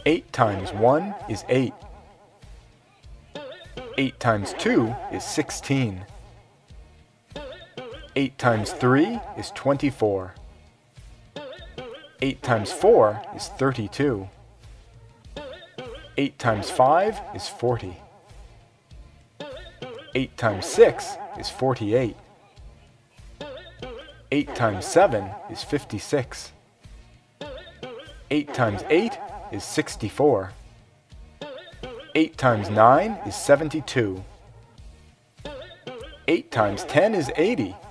8 times 1 is 8. 8 times 2 is 16. 8 times 3 is 24. 8 times 4 is 32. 8 times 5 is 40. 8 times 6 is 48. 8 times 7 is 56. 8 times 8 is 64. 8 times 9 is 72. 8 times 10 is 80.